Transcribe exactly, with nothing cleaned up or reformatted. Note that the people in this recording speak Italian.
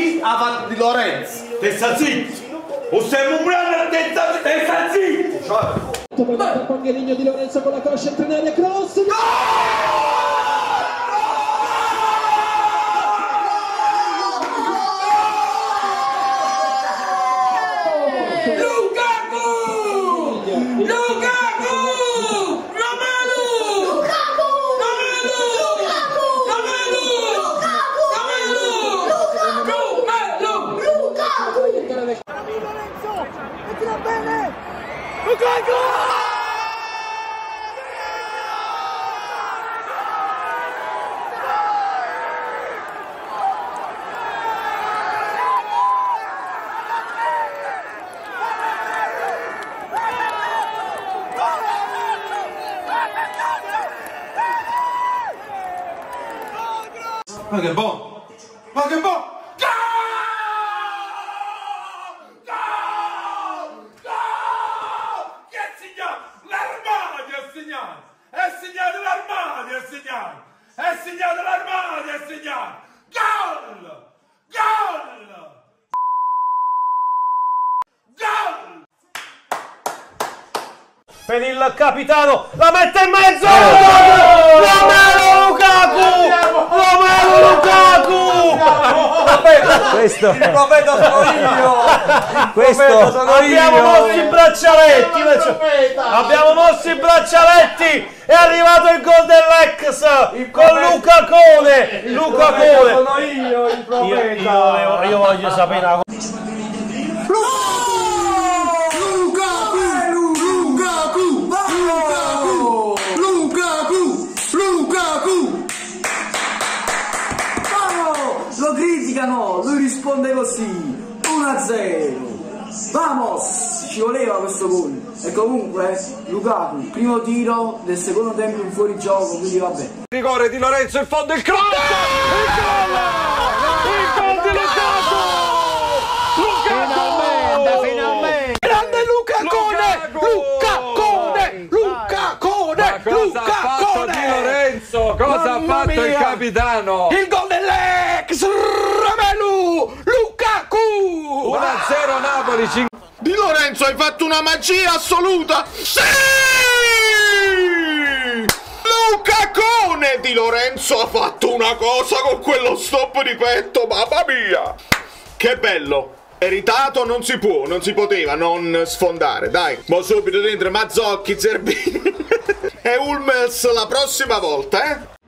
chi ha fatto Di Lorenzo? Testa zitti! O sei un brano testa testa zitti! Per Pangeligno, Di Lorenzo con la coscia entra in area, cross! Ma che buono! Ma che buono! È segnato l'armadio, è segnato! È segnato l'armadio, è segnato! Gol! Gol! Gol! Per il capitano, la mette in mezzo! Oh! Romelu Lukaku! Romelu Lukaku! Questo Il profeta sono io! Questo sono abbiamo io. mosso i braccialetti! Abbiamo mosso i braccialetti! È arrivato il gol dell'ex con Luca Cone! Luca Cone! Sono io il profeta! Io, io, io voglio sapere una cosa. Lo criticano, lui risponde così, uno a zero. Vamos! Ci voleva questo gol. E comunque Lukaku, primo tiro del secondo tempo in fuorigioco, quindi vabbè. Rigore di Lorenzo, in fondo il cross! Il gol! Il gol di Lukaku! Finalmente, finalmente! Grande Luca Cone! Luca Cone! Luca Cone! Cosa ha fatto Di Lorenzo? Cosa ha fatto il capitano? Il gol dell'ex Romelu Lukaku! uno a zero Napoli. Di Lorenzo, hai fatto una magia assoluta! Sì! Luca Cone! Di Lorenzo ha fatto una cosa con quello stop di petto, mamma mia! Che bello! Eritato non si può, non si poteva non sfondare, dai. Mo subito dentro Mazzocchi, Zerbini e Hummels la prossima volta, eh?